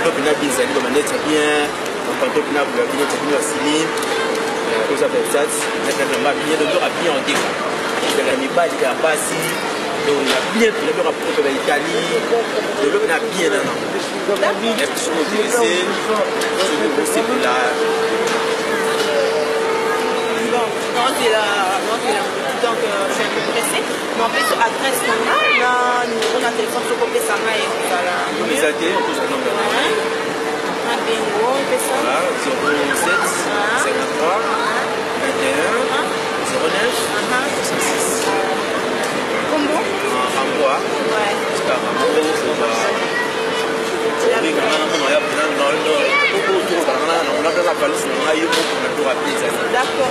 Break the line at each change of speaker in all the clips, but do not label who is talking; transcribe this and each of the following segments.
donc on a bien ça comme on est bien on compte on a bien aussi tout ça fait ça on a bien donc on a bien en déco c'est la mibali qui a passé donc on a bien tout le monde a pour l'Italie donc on a bien là non est ce qu'on utilise c'est possible là
non c'est là donc je suis un peu pressée mais en fait adresse normale là on a téléphone sur côté ça m'a et voilà
les athées on peut se nommer
un bingo on fait ça
voilà 07 53 21 09 66
combo
Rambois
ouais
c'est pas Rambois c'est pas
d'accord.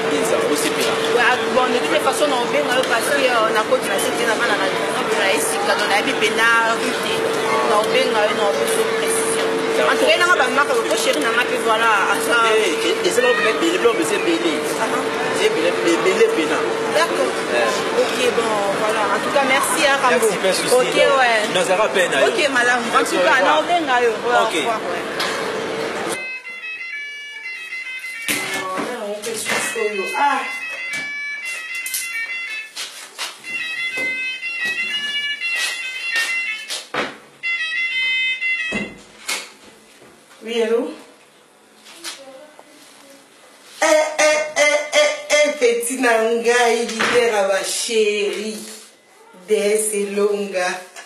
Bon, de toute façon, on vient parce qu'on a continué à se dire avant la radio. On a ici, quand on a vu Pénard, on vient à une précision. En tout cas, on a marqué le chéri, on a marqué voilà.
Et c'est là où on peut payer, on peut se payer. C'est payer Pénard.
D'accord. Ok, bon, voilà. En tout cas, merci à Rambo.
Merci, pas
ok, ouais.
Nous avons peine.
Ok, madame. En tout cas, on vient à eux.
Ok.
Ah. Oui, allô?
Petit nanga, il dit à ma chérie, des longa.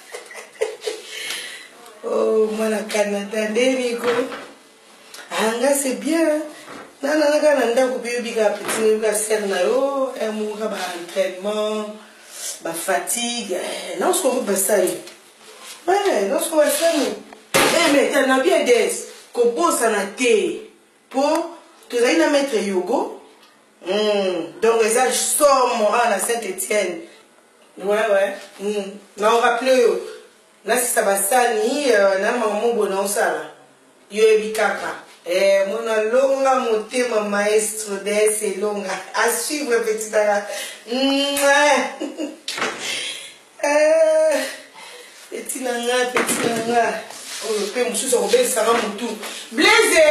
Oh, moi, la Canada, Dérico. Anga, c'est bien. Non, non, non, non, entraînement, fatigue. Non, ce qu'on veut ça. Ouais, non, ce qu'on va faire. Mais tu as bien des qu'on ça na thé pour tu as une maître yoga. Donc, les âges sommes à Saint-Étienne. Ouais. Non, on va plus. Là, si ça va ça, ni, na maman bon ça là. Yo ebikaka. Mon longa motema maestro de longa. À suivre petit dara. Petit nanga. Oh, le père monsieur s'en rebelle, ça va mon tout. Blaise!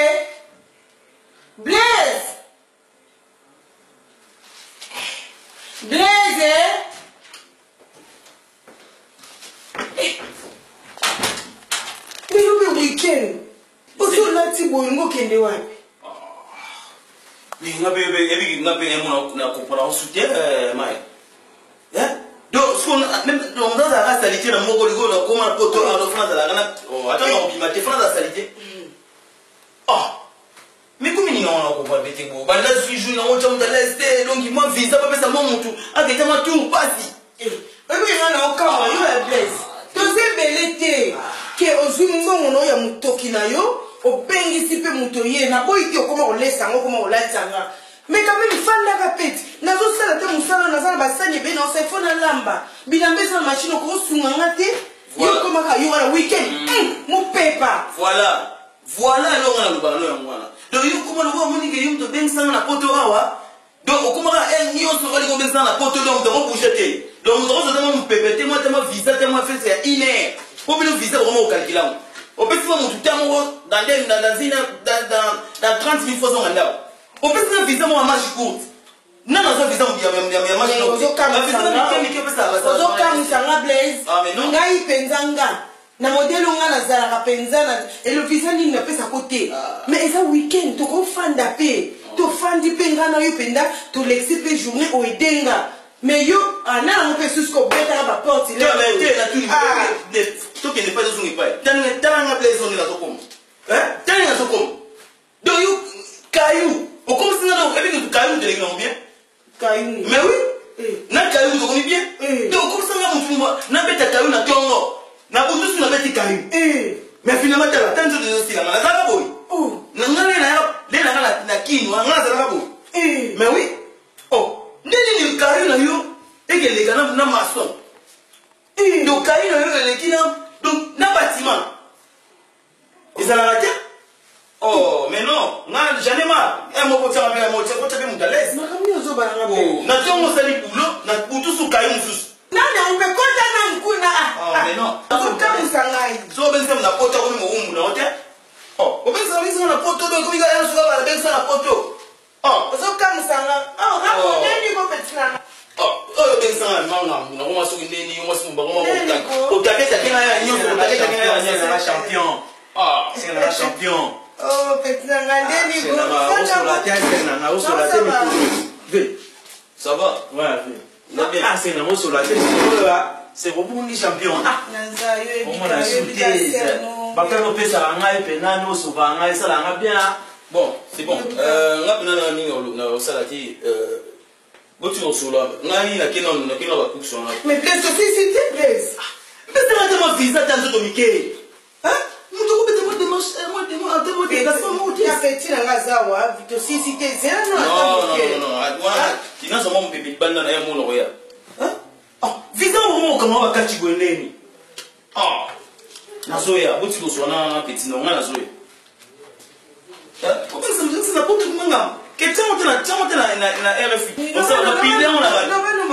Mais le week-end. Oso lati boingo kende wapi?
Ni ngabe na kupona usute mai. Donc ce qu'on même dans la salité na moko ligo na comment poto en France la kana attends on bima te France la salité. Mais comme ni on ko pas bete bo. Ba la jour na on tamba l'est donc moi visa pas ça mon mutu. Aketa ma tout pasi.
Oui, on a encore yo blesse. To se belete ke ozungo no ya mutoki na yo. Au pengisi pe mutoye na boy ki okoma olesa ngo koma olatanga mais quand même fanda ka peti nazo sala te musala nazala basanye be na se fona lamba binambe sa machine ko sunga ngate yo koma ka yo wala weekend mo pepa
voilà lo ngana lubano ya mwana donc yo koma lo moni ke yum to bensanga na poto awa donc okoma ka nyo so kali ko bensanga na poto donc to bouger te donc on se demande pepete moi tellement visa tellement fait c'est une heure pour le visa vraiment au calculant. On peut faire mon temps dans 30 000 fois on a. On peut faire un visa en marche courte. Non, non, visa en marche courte.
Ah, mais non. Ngai penzanga. Na modèle on a la zara penzana et le visa ni na pesa côté. Mais ça week-end to ko fanda pe. To fandi penga na yo penda to l'excité journée au edenga. Mais yo ana on peut susco beta ba porte là.
Mais na tout tout qui n'est pas de son épaille. Tanga place on est là comme. Tanga so comme. Donc yo caillou. On commence à avec du caillou de l'église bien.
Caillou.
Mais oui. Na caillou de connais bien. Donc comme ça là mon fumba, na beta caillou na tongo. Na bout na beta caillou. Mais finalement tu as tant de aussi là, na ça boy. Na ngale na kinwa, na ça boy. Mais oui. Nini caillou na yo et que les gars na maçon. Donc caillou na yo les kina donc na bâtiment. Ils allaient rater. Oh, mais non, j'en ai marre. Un mot pour faire un mot, c'est pour te faire mon galès.
Mais comme nous, on va
oh, n'a pas on s'allie boulot, n'a pas tout sous caillou sous.
Non, mais on peut compter dans le coup là.
Ah, mais non.
On peut comme ça là.
So ben ça n'a pas tant comme muna ote oh obesa bisa na poto donc ko ya suka ba besa na poto oh
ozo kamsanga oh ngako neni ko petina
oh besa na mama na ko masu ndeni yo masu mba ko utaketa kina ya nyoso utaketa kina ya nyoso champion ah c'est la champion
oh petina ngandeni go
ça va ouais ah c'est na mo sur la tête c'est pour nous champion ah on a sauté bakalo pesa ngai pena no soba ngai sala nga bien bon c'est bon nga pena na ningo na salati botu no sola ngai na kena ba kuksona
mais qu'est-ce que c'est s'il te plaît
mais c'est ma visa tanzo komike hein mutu ko bete mo de la somo
ya petina ngazawa vito si te zera no
non wana kinazo mo mbebe banda na ya mo no ya hein oh visa mo kama wakati gweneni ah nazoya buti kusona na petina nga nazoya comment ça me dit c'est n'importe comment nga que chamo tena na RFI on ça va piler on a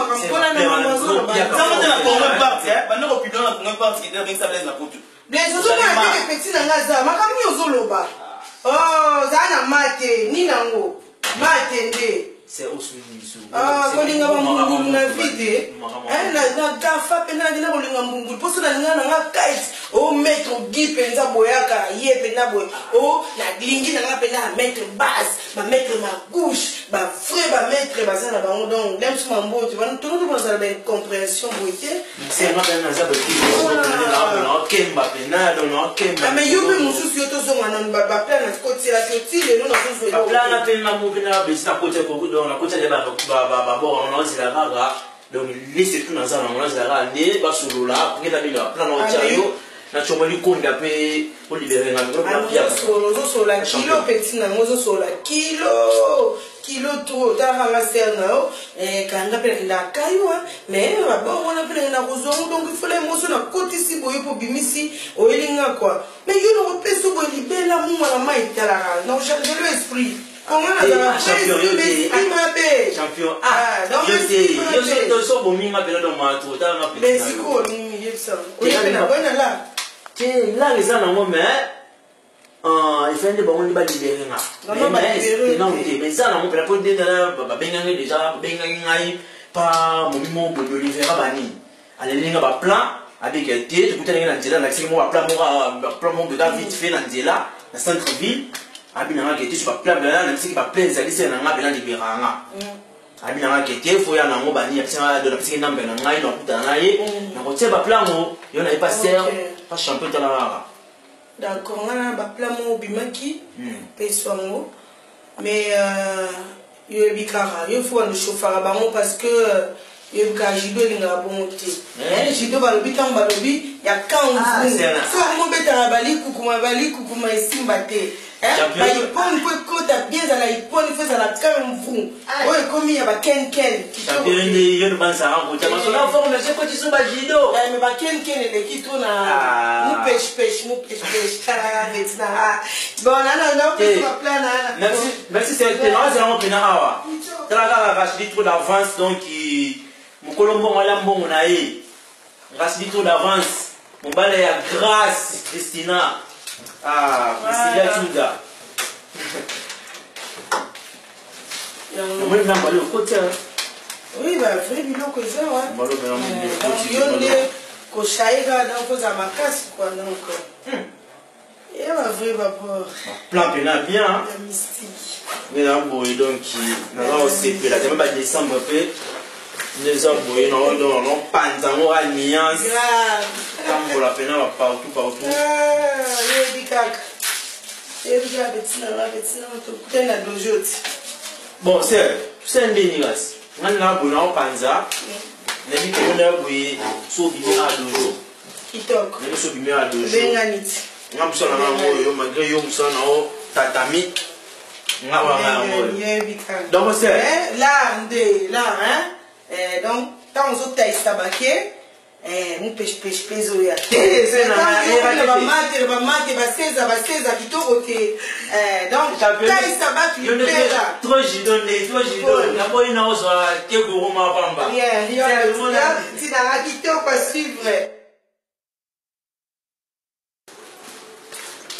chamo tena pour partie bando ko piler na pour partie qui devrait s'appeler na potu
bien je suis pas que petina ngaza makamni ozoloba oh zana mate ni nango mate nde
c'est osuniso
ah kolinga mbungu na vide na gafa pena ngina kolinga mbungu poso na ngana nga kite o mettre gi penza boyaka ye pena boy o na glingi na nga pena mettre basse ma mettre ma gauche ba frère ba mettre bazana ba donc dem suma mboto ba tout le monde ça la compréhension boité
c'est moi pena za boki na kemba pena donc kemba
mais yo pe mususu yo to zo ngana ba plan na côté la côté le non na zo
zo plan na pena mo pena be sa côté ko on a côté de ba bon on a la raga donc liste tout dans ça on a la raga ne ba solo là pour que ta bila plan on chayo na chomoli konda pe pour libérer na groupe
ya solo zo la kilo petit na ngozo so la kilo trop tara serna kanga pe la kayo mais ba bon on a pe na gozo donc il faut les mots na côté si boyo pour bimisi o elinga quoi mais yo no pe so bo libérer mo na mai tala non changer l'esprit.
Champion ah donc yo so bominga pela do mato ta na pe
mais siko ni yesa o yena bona la
là les gens n'ont mais il fait des bons libérés mais ça n'a pas pour dire déjà pas mon mimo de l'hiver bani allez linga ba plan avec un thé tout est dans là c'est moi plan mon gars vite fait dans là dans centre ville abina ngaki tu pas plan là c'est pas plein ça c'est na ngabela libéranga abina ngaki faut ya na ngo bani ya de la petite number na ngai no puta na ye na ko teba plan mo yo na pas ser pas champion de la
d'accord on a ba plan mo bimaki pesongo mais yo bikara yo faut le chauffeur ba mo parce que yo ka jido linga bonté jido ba lobi tan ba lobi ya kan so mo beta bali kukuma isimba te ba iponi po kota bien za la iponi fo za la quand mvu o ekomi ya ba ken
champion ni yo ban sa rango chama so na forme c'est quoi tu so ba jido
mais ba ken le kito na mu pêche kala vetina bon na plan na
merci c'est là c'est on pena awa tala ga dit trop d'avance donc mon colombo wala mbongo na ye grâce dit trop d'avance mon balai ya grâce Christina Priscilla Tuda moi même balai au côté
oui bah vrai biloko ça ouais donc yo ne ko shaika donc za makasi quoi donc et va vrai papa
plan pena bien
mystique
mais là bon donc na va aussi que la même décembre peu les aboyés non panza mo alliance comme pour la peine partout bon c'est un dénigas on a bon en panza les dit qu'on a boyé so bien à dojo
kitok
les so bien à dojo
benganit
ngam so na mo yo malgré yo so na o tatami donc c'est
là hein donc quand on se taille tabaqué mon pêche peso ya ba mate ba seza kitoko te donc taille tabac libera
trop jidon na po ina ozo ke guruma pamba
ti na kitoko suivre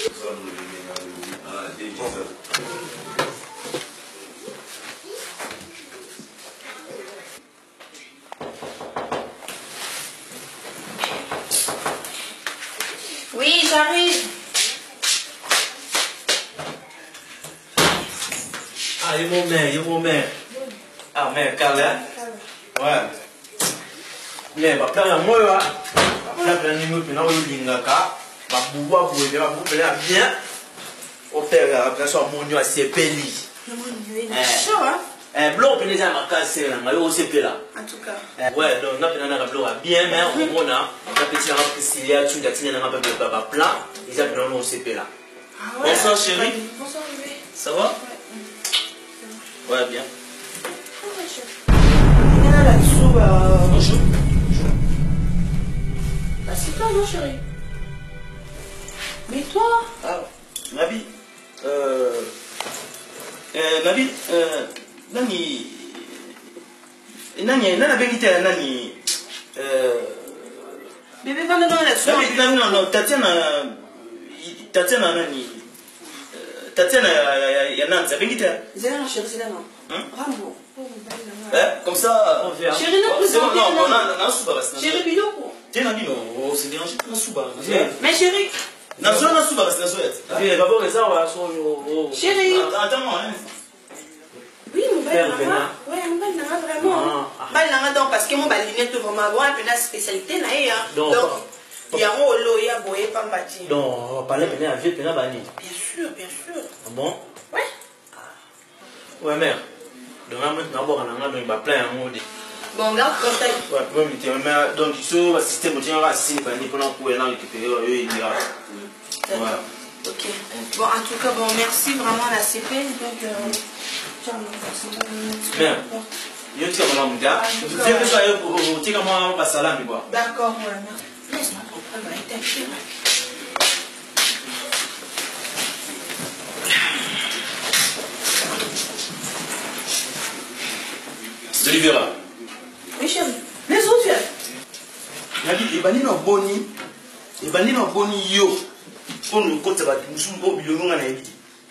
Oui, j'arrive.
Ah, il est mon mère. Ah, mère, calme, hein? Ouais. Mais, bah, plein de moi, là. Plein de numéros, puis là, il y a un gars. Bah, boire, pour aider, bah, pour bien. Au père, après ça, mon dieu, c'est peli.
Il est chaud, hein?
Blanc, puis les gens, ma casse, là, ma yo, c'est là.
En tout cas.
Ouais, donc, on a blanc, bien, mais on a petit là, il y a tout, il y a un peu de plat, ils ont un CP là. Bonsoir, chérie.
Bonsoir, bébé.
Ça va? Ouais, bien.
Il y a là-dessous.
Bonjour.
Assieds-toi, non, chérie. Mais toi?
Ah, Nabi. Nabi, nani. Nani, nana bengite nani.
Bébé, va nous donner là-dessus.
Non, Tatiana nani. Tatiana ya Nantes, bengite.
C'est là, chérie, c'est là, non? Rambo.
Comme ça, on vient.
Chérie, non, plus
non, non, souba.
Chérie, biloko.
Tiens, Nabi, non, c'est dérangé, non, souba.
Mais chérie.
Non, souba, parce que la souhaite.
Chérie.
Attends-moi, hein.
Oui, mon bel nana. Ouais, mon bel nana, vraiment. Bel nana, donc, parce que mon bel lunette, vraiment, bon, un peu la spécialité, là, donc, il y a un rôle, il y a boé, pas bâti.
Donc, on va parler de la vie, de la bannie.
Bien sûr, bien sûr.
Bon?
Ouais.
Ouais, mère. Donc, on va plein un mot.
Bon, regarde, contact.
Ouais, mais donc, il faut assister au tien racine, pendant qu'on est là, récupérer, il dira. Voilà.
Ok. Bon, en tout cas, bon, merci vraiment à la CP. Donc,
mère. Je tiens à mon gars. Je tiens que ça aille pour tirer moi pas salam quoi.
D'accord, voilà. Laisse-moi comprendre la tête.
De Libéra.
Oui, chérie. Les autres,
Nabi, ebani na boni. Ebani na boni yo. Pour nous côté ba musu ko bilongo na ebi.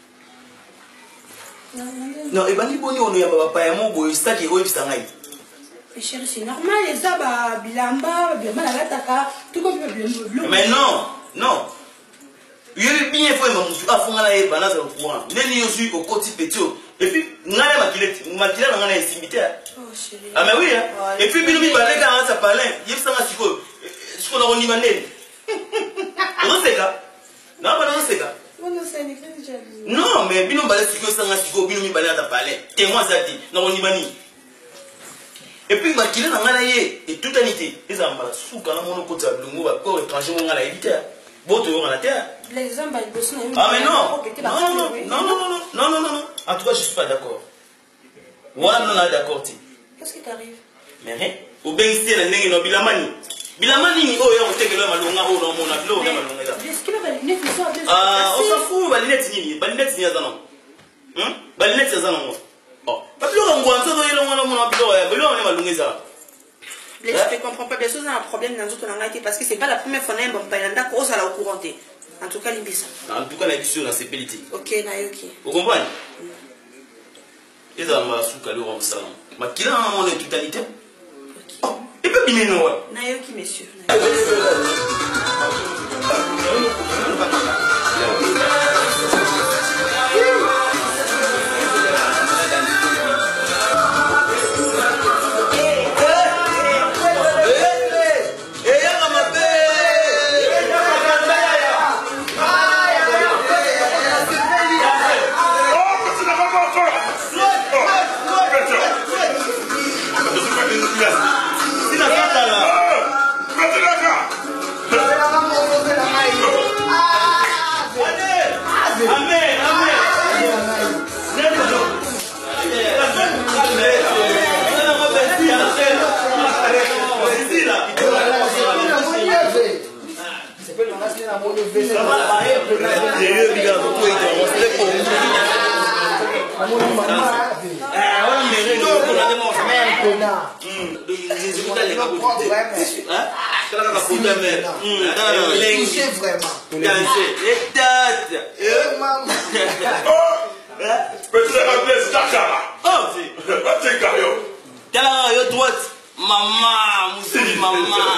Non, ebani boni on ya papa ya mo boy staki o ebisa ngai.
Mais chérie, c'est normal, les abats, bilamba, bilamba la gataka, tout comme le
Mais non, non. Il est bien fait musu afunga na e bana za courant. Neni yo suis au côté petit. Et puis ngana makilete ngana esimité.
Oh chérie.
Ah mais oui hein. Et puis bino mi balé quand ça parle, yebisa nga siko. Siko na oni manene. On sait ça. Non, pas dans ce cas. Non, mais bino balé siko sanga siko bino mi balé à ta parler. Témoin ça dit. Non on y mani. Et puis makile na ngana ye et toute unité. Les amba souka na mono kota blungu ba ko étranger ngana éviter. Boto yo ngana terre.
Les hommes ils bossent.
Ah mais non. Non. En tout cas, je suis pas d'accord. Moi non d'accord ti.
Qu'est-ce qui t'arrive?
Mais rien. Au bengi la ndenge no bilamani. Bilamani ni oyo otekelo malonga o no mona bilo na malonga.
Est-ce qu'il va les lunettes sont bien?
Ah, on s'en fout, ba lunettes ni azana. Ba lunettes azana mo. Oh, pas bilo ngwanzo do yelo ngwana mona bilo na malonga za.
Je ne comprends pas. Bien sûr, on a un problème dans notre langue parce que c'est pas la première fois qu'on a un d'accord au salaire courant. En tout cas, l'impression.
En tout cas, la vision, c'est politique.
Ok, Nayoki.
Vous comprenez? Et ça va souka le rang ça. Ma qui a un monde de totalité. Et puis bien non.
Nayoki, messieurs.
Tala yo droite. Maman, Moussouli, maman.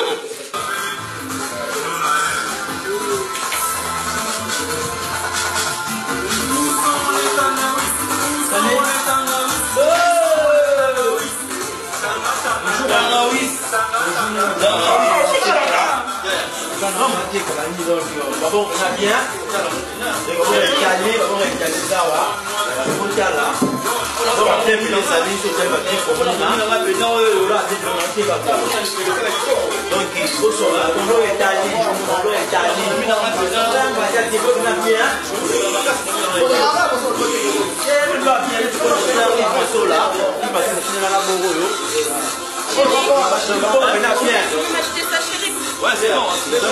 Ouais, c'est bon.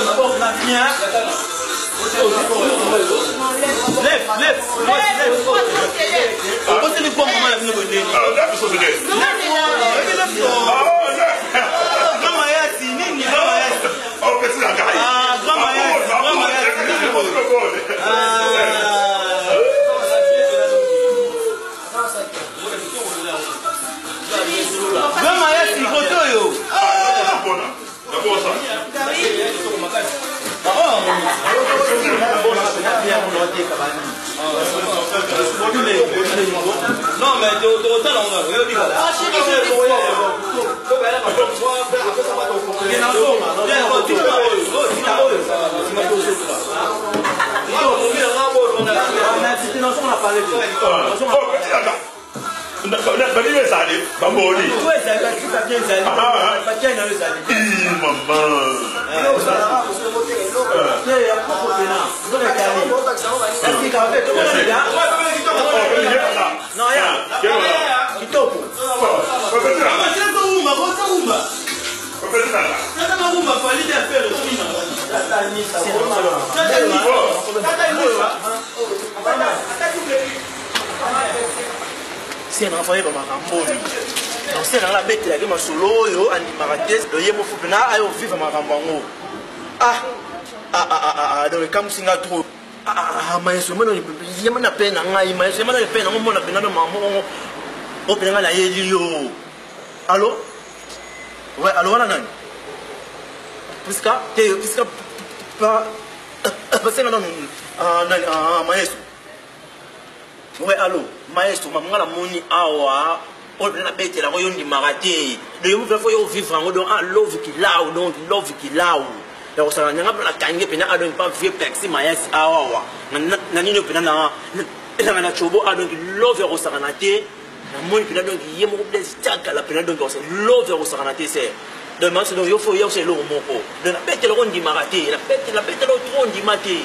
Lève. On peut te prendre comment la vie nous donne. Non, mais c'est un enfant qui va m'accompagner. Donc c'est dans la bête là que ma solo yo animarates le yemo fupena ayo vivre ma rambango. Donc comme singa trop mais ce moment il y a mana peine ngai mais c'est mana peine on mona peine maman o peine la yelio. Allô? Ouais, allô wala nani? Puisque pas parce que non maestro. Ouais, allô, maestro, maman la moni awa, on a bête la royaume du maraté. Le yom faut yo vivre en donc love qui là ou donc love qui là ou. Donc ça n'a pas la kange pena adon pas vieux taxi maestro awa. Nani no pena na chobo adon love au saranaté. La moni pena donc yemo bless tag la pena donc love au saranaté c'est. Demain c'est donc yo faut yo c'est le moko. De la bête la royaume du maraté, la bête le trône du maté.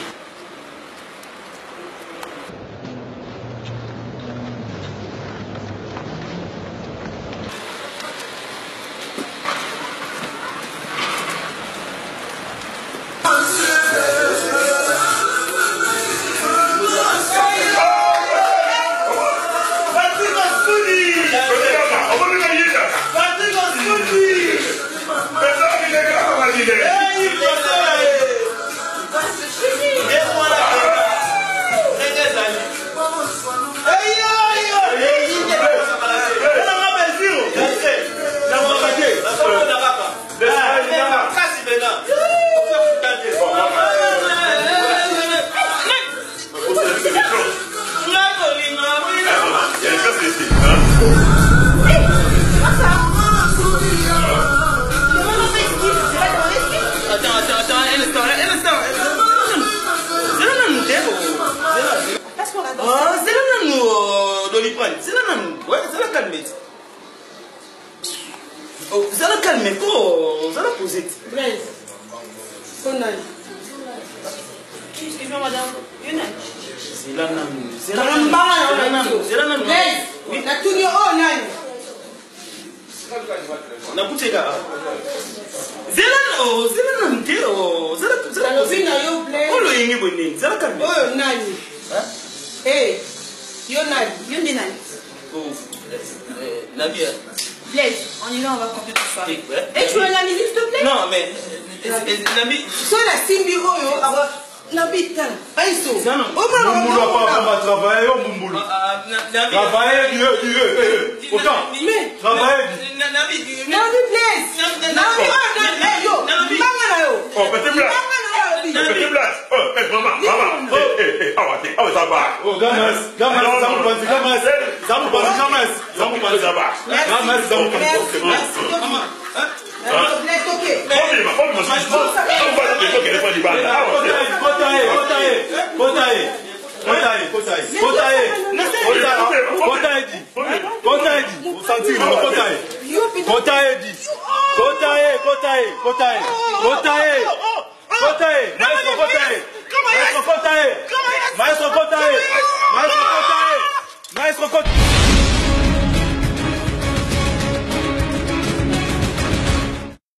C'est la même, ouais, c'est la calme. Oh, c'est la calme, c'est la posée.
Blaise, on a.
Excuse-moi, madame.
C'est la même.
C'est la même. Blaise, oui. La tournée, oh, nani.
On a poussé là. C'est la même, c'est la
vina yo Blaise.
Oh, le yingi bonne, c'est la calme.
Oh, nani. Eh. Yo nani?
Yo ndi nani?
Oh, Nabi.
Blaise, on y va, on va compter tout ça. Et tu veux la musique, s'il te plaît?
Non, mais Nabi.
So la simbi oyo, Nabita, Aïsso.
Moumoulou pas travailler au Moumoulou. Travailler, autant. Travailler.
Nabi place. Nabi yo. Mangana yo.
Oh, petit blague. Petit blague. Oh, maman. Ah, ça va. Oh, gamas. Maestro,